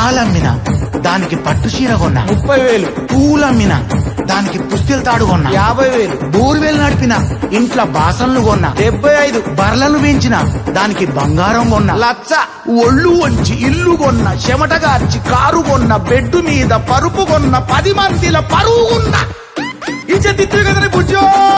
పాలమ్మిన దానికి పట్టు చీర కొన్నా 30,000. పూలమ్మిన దానికి పుస్తెల తాడు కొన్నా 50,000. బోర్వేలు నడిపిన ఇంట్లో బాసన్లు కొన్నా 75. బర్లను పెంచిన దానికి బంగారం కొన్నా 1,00,000. ఒళ్ళు వంచి ఇల్లు కొన్న చెమటగార్చి కారు కొన్న బెడ్డు మీద పరుపు కొన్న 10 మందిల పరువు కొన్న. ఇచ్చే తిత్తులు కదని బుజ్జో.